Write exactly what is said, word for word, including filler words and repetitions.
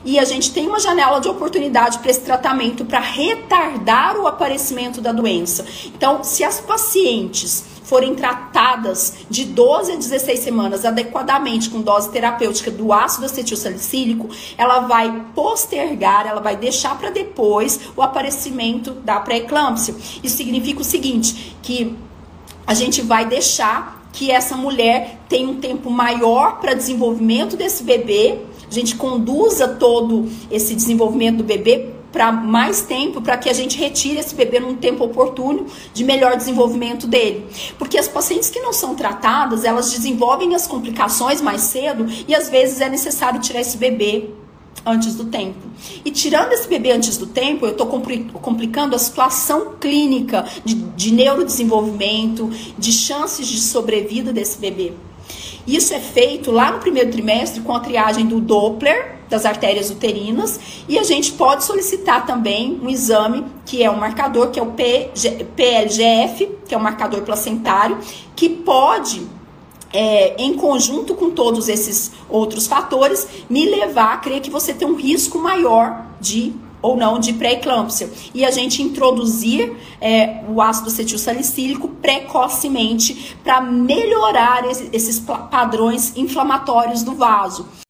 e a gente tem uma janela de oportunidade para esse tratamento, para retardar o aparecimento da doença. Então, se as pacientes forem tratadas de doze a dezesseis semanas adequadamente com dose terapêutica do ácido acetilsalicílico, ela vai postergar, ela vai deixar para depois o aparecimento da pré-eclâmpsia. Isso significa o seguinte, que a gente vai deixar que essa mulher tenha um tempo maior para desenvolvimento desse bebê, a gente conduza todo esse desenvolvimento do bebê para mais tempo, para que a gente retire esse bebê num tempo oportuno de melhor desenvolvimento dele. Porque as pacientes que não são tratadas, elas desenvolvem as complicações mais cedo e às vezes é necessário tirar esse bebê antes do tempo. E tirando esse bebê antes do tempo, eu estou complicando a situação clínica de, de neurodesenvolvimento, de chances de sobrevida desse bebê. Isso é feito lá no primeiro trimestre com a triagem do Doppler das artérias uterinas, e a gente pode solicitar também um exame que é um marcador, que é o P L G F, que é um marcador placentário, que pode, é, em conjunto com todos esses outros fatores, me levar a crer que você tem um risco maior de ou não de pré-eclâmpsia, e a gente introduzir é, o ácido acetilsalicílico precocemente para melhorar esse, esses padrões inflamatórios do vaso.